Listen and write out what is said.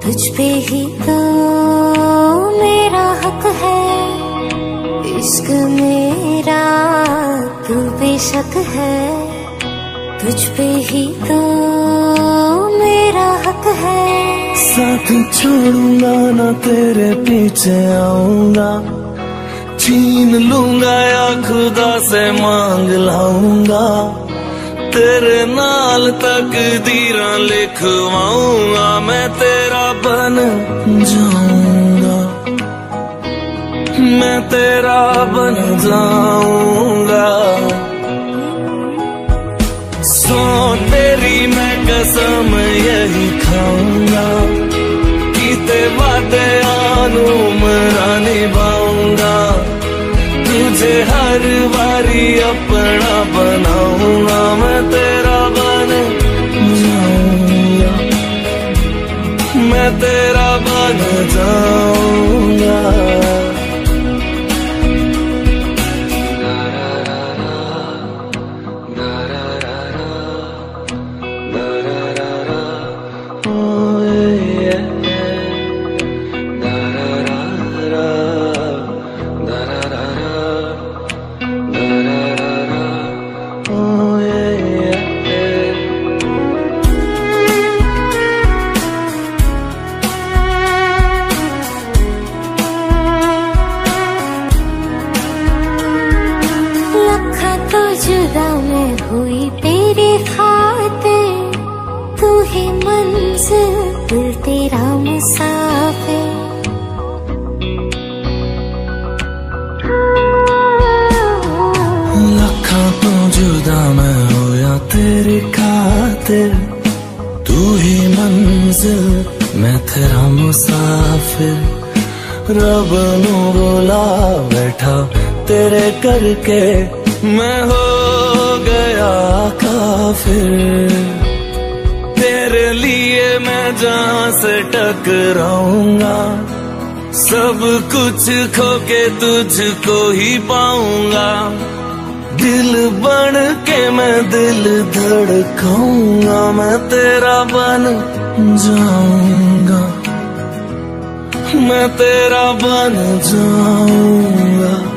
तुझ पे ही तो मेरा हक है, इश्क मेरा तू बेशक है, तुझ पे ही तो मेरा हक है। साथ छोड़ूंगा ना तेरे पीछे आऊंगा, छीन लूंगा या खुदा से मांग लाऊंगा, तेरे नाल तकदीरां लिखवाऊंगा, मैं तेरा बन जाऊंगा, मैं तेरा बन जाऊंगा। सो तेरी मैं कसम यही खाऊंगा, कीते वादे आनू मरा निभाऊंगा, तुझे हर बारी अपना बनाऊंगा, मैं तेरा बन जाऊंगा, मैं तेरा बन जाऊंगा। जुदा मैं हुई तेरे खातिर, तू ही मंजिल दिल तेरा मुसाफिर। लखा तो जुदा मैं होया तेरी खातिर, तू ही मंजिल मैं तेरा मुसाफिर। रब नू बुला बैठा तेरे करके, मैं हो गया काफिर, तेरे लिए मैं जहां से टकराऊंगा, सब कुछ खो के तुझको ही पाऊंगा, दिल बन के मैं दिल धड़काऊंगा, मैं तेरा बन जाऊंगा, मैं तेरा बन जाऊंगा।